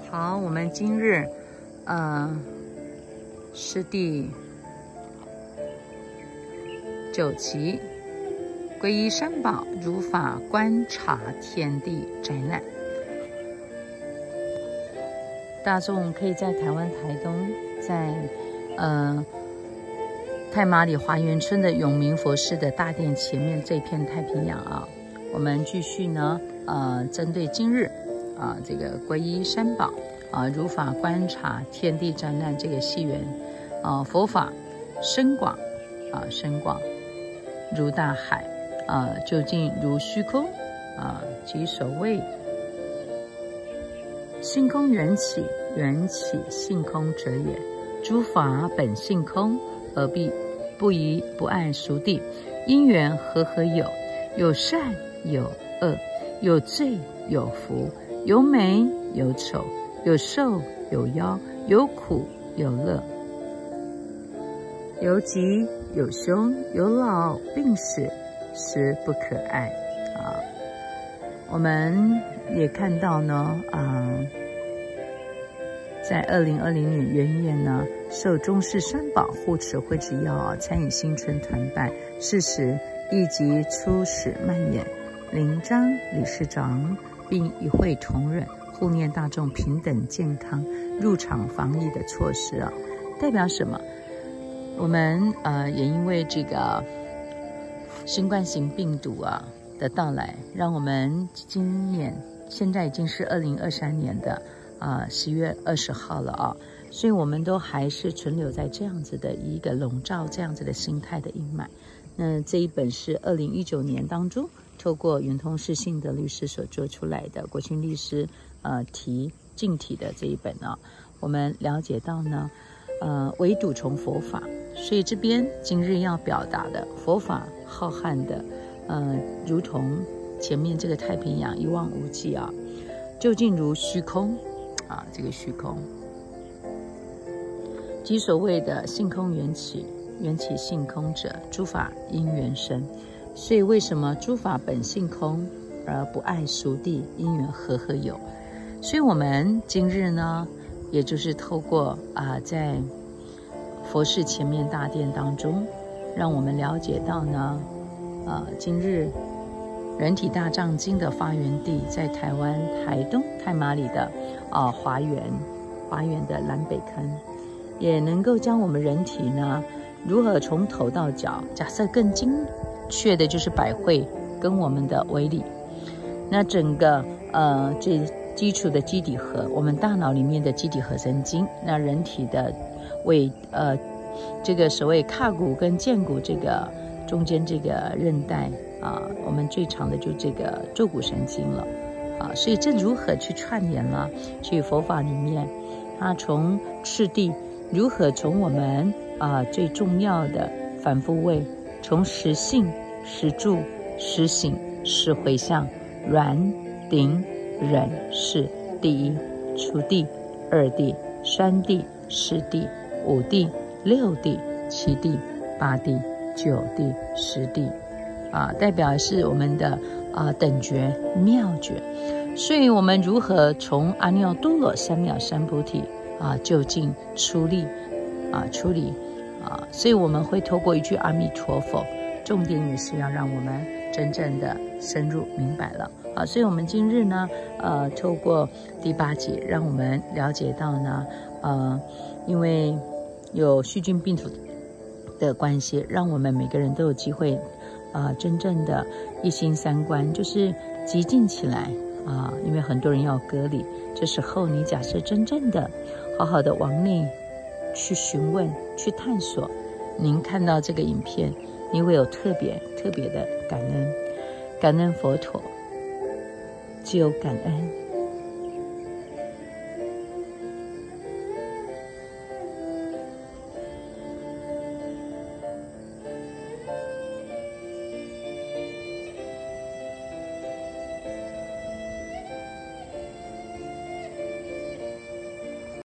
好，我们今日是第9期皈依三宝，如法观察天地灾难。大众可以在台湾台东，在太麻里华园村的永明佛寺的大殿前面这片太平洋啊，我们继续呢针对今日这个皈依三宝如法观察天地灾难这个系缘佛法深广如大海究竟如虚空即所谓性空缘起，缘起性空者也。诸法本性空，而不疑不爱熟地，因缘和合有，有善有恶，有罪有福，有美有丑，有寿有夭，有苦有乐，有吉有凶，有老病死，实不可爱我们也看到呢在2020年元月呢，受中视三宝护持惠持要参与新春团拜，是时亦即出使蔓延，领章理事长，并与会同仁护念大众平等健康入场防疫的措施代表什么？我们也因为这个新冠型病毒的到来，让我们今年现在已经是2023年的10月20号了所以我们都还是存留在这样子的一个笼罩这样子的心态的阴霾。那这一本是2019年当中透过圆通释信德律师所做出来的国清律师净体的这一本我们了解到呢唯笃从佛法，所以这边今日要表达的佛法浩瀚的如同前面这个太平洋一望无际究竟如虚空这个虚空即所谓的性空缘起，缘起性空者，诸法因缘生。所以为什么诸法本性空，而不爱熟地，因缘和合有？所以我们今日呢，也就是透过在佛寺前面大殿当中，让我们了解到呢今日人体大藏经的发源地在台湾台东太麻里的华园的南北坑，也能够将我们人体呢如何从头到脚，假设更精确的就是百会跟我们的微粒，那整个最基础的基底核，我们大脑里面的基底核神经，那人体的这个所谓髂骨跟剑骨这个中间这个韧带我们最长的就这个坐骨神经了所以这如何去串联呢？去佛法里面它从次第如何从我们最重要的反复位，从实性实住实醒实回向软顶忍是第一，初地二地三地四地五地六地七地八地九地十地代表是我们的等觉妙觉。所以我们如何从阿耨多罗三藐三菩提究竟出离所以我们会透过一句阿弥陀佛，重点也是要让我们真正的深入明白了所以我们今日呢透过第8节，让我们了解到呢因为有细菌病毒的关系，让我们每个人都有机会真正的一心三观，就是极静起来因为很多人要隔离，这时候你假设真正的好好的往内去询问去探索，您看到这个影片，你会有特别的感恩佛陀，只有感恩